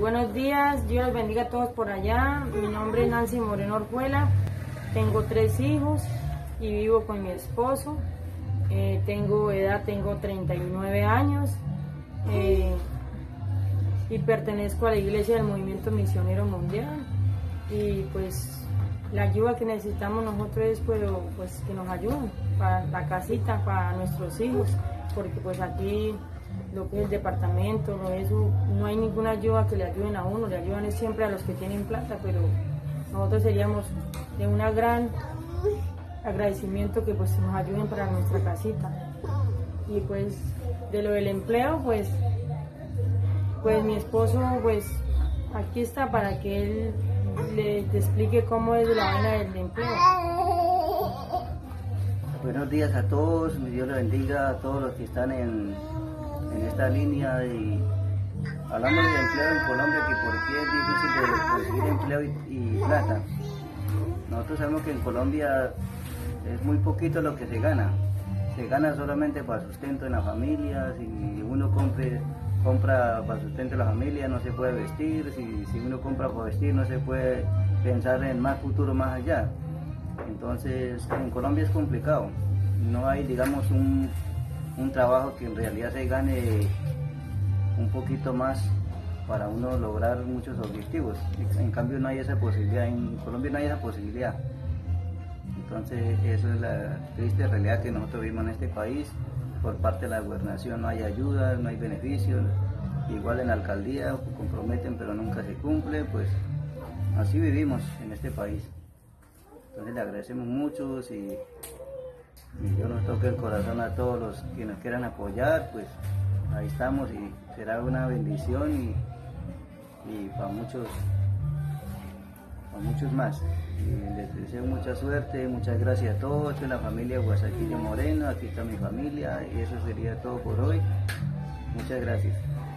Buenos días, Dios los bendiga a todos por allá. Mi nombre es Nancy Moreno Orjuela, tengo 3 hijos y vivo con mi esposo. Tengo 39 años y pertenezco a la Iglesia del Movimiento Misionero Mundial. Y pues la ayuda que necesitamos nosotros es pues que nos ayuden para la casita, para nuestros hijos, porque pues aquí lo que es el departamento, no hay ninguna ayuda que le ayuden a uno, le ayudan siempre a los que tienen plata, pero nosotros seríamos de un gran agradecimiento que pues nos ayuden para nuestra casita. Y pues de lo del empleo, pues mi esposo pues aquí está para que él le explique cómo es la vaina del empleo. Buenos días a todos, Dios les bendiga a todos los que están en esta línea. Y hablamos de empleo en Colombia, que por qué es difícil de conseguir empleo y plata. Nosotros sabemos que en Colombia es muy poquito lo que se gana solamente para sustento en la familia. Si uno compra para sustento de la familia, no se puede vestir. Si uno compra para vestir, no se puede pensar en más futuro más allá. Entonces en Colombia es complicado, no hay, digamos, un trabajo que en realidad se gane un poquito más para uno lograr muchos objetivos. En cambio no hay esa posibilidad, en Colombia no hay esa posibilidad. Entonces eso es la triste realidad que nosotros vivimos en este país. Por parte de la gobernación no hay ayuda, no hay beneficios. Igual en la alcaldía comprometen pero nunca se cumple. Pues así vivimos en este país. Entonces le agradecemos mucho y Dios nos toque el corazón a todos los que nos quieran apoyar. Pues ahí estamos y será una bendición y para muchos más. Y les deseo mucha suerte, muchas gracias a todos. Esta es la familia Guasaquillo Moreno, aquí está mi familia y eso sería todo por hoy. Muchas gracias.